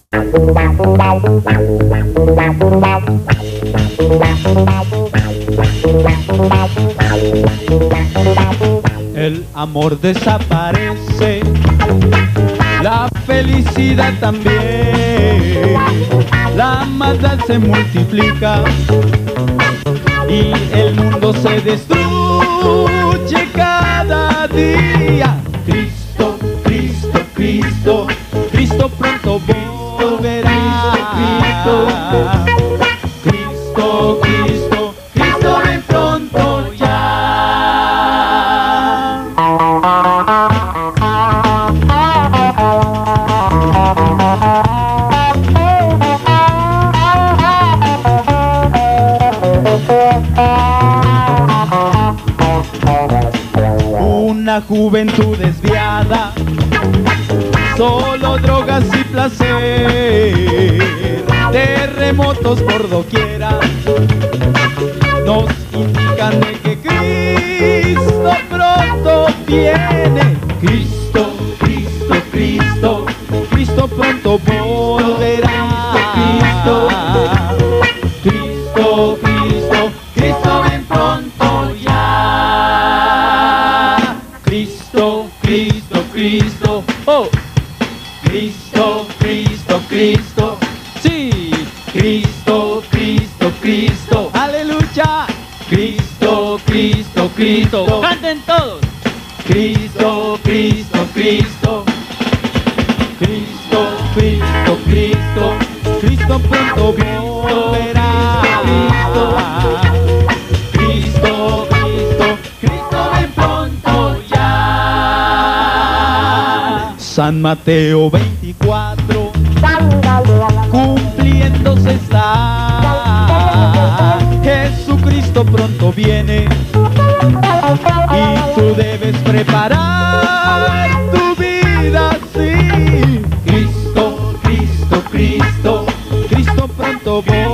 El amor desaparece, la felicidad también, la maldad se multiplica y el mundo se destruye cada día. Cristo, Cristo, Cristo, Cristo pronto volverá. Cristo, Cristo, Cristo, Cristo ven pronto ya. Una juventud desviada, solo drogas y placer, terremotos por doquiera, nos indican de que Cristo pronto viene. Cristo, Cristo, Cristo, Cristo pronto volverá. Cristo, Cristo, Cristo, Cristo ven pronto ya. Cristo, Cristo, Cristo, oh. Cristo, Cristo, Cristo, sí. Cristo, Cristo, Cristo, aleluya. Cristo, Cristo, Cristo, canten todos. Cristo, Cristo, Cristo, Cristo, Cristo, Cristo, Cristo pronto volverá. Cristo, Cristo, Cristo ven pronto ya. San Mateo 24, cumpliéndose está. Jesucristo pronto viene y tú debes preparar tu vida así. Cristo, Cristo, Cristo, Cristo pronto volverá.